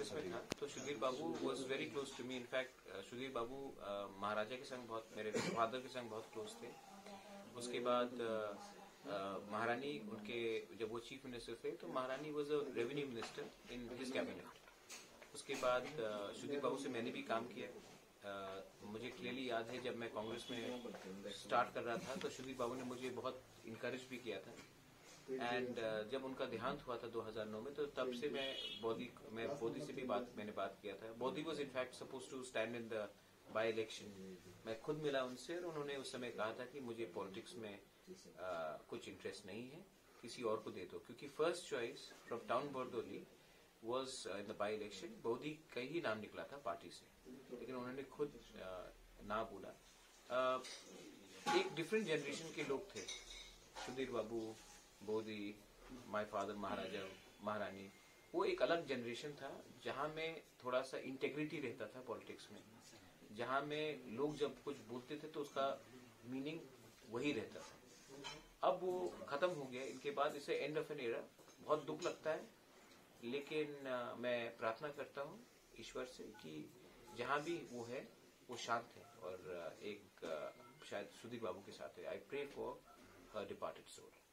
कांग्रेस में था तो Sudhir Babu was very close to me. In fact Sudhir Babu maharaja के संग बहुत, मेरे फादर के संग बहुत क्लोज थे। उसके बाद महारानी उनके, जब वो चीफ मिनिस्टर थे तो maharani was a revenue minister in his cabinet. उसके बाद सुधीर बाबू से मैंने भी काम किया। मुझे क्लियरली याद है जब मैं कांग्रेस में स्टार्ट कर रहा था तो सुधीर बाबू ने मुझे बहुत इंकरेज भी किया था। एंड जब उनका देहांत हुआ था 2009 में तो तब से मैं बोधी से भी मैंने बात किया था। Bodhi was in fact supposed to stand in the by election. मैं खुद मिला उनसे और उन्होंने उस समय कहा था कि मुझे पॉलिटिक्स में कुछ इंटरेस्ट नहीं है, किसी और को दे दो, क्योंकि first choice from town Bardoli was in the by election Bodhi का ही नाम निकला था पार्टी से, लेकिन उन्होंने खुद ना बोला। एक डिफरेंट जनरेशन के लोग थे, सुधीर बाबू, बोधी, माय फादर, महाराजा, महारानी। वो एक अलग जनरेशन था जहां में थोड़ा सा इंटेग्रिटी रहता था पॉलिटिक्स में, जहां में लोग जब कुछ बोलते थे तो उसका मीनिंग वही रहता था। अब वो खत्म हो गया, इनके बाद इसे एंड ऑफ एन एरा। बहुत दुख लगता है, लेकिन मैं प्रार्थना करता हूँ ईश्वर से कि जहां भी वो है वो शांत है और एक शायद सुधीर बाबू के साथ है। I pray for departed soul.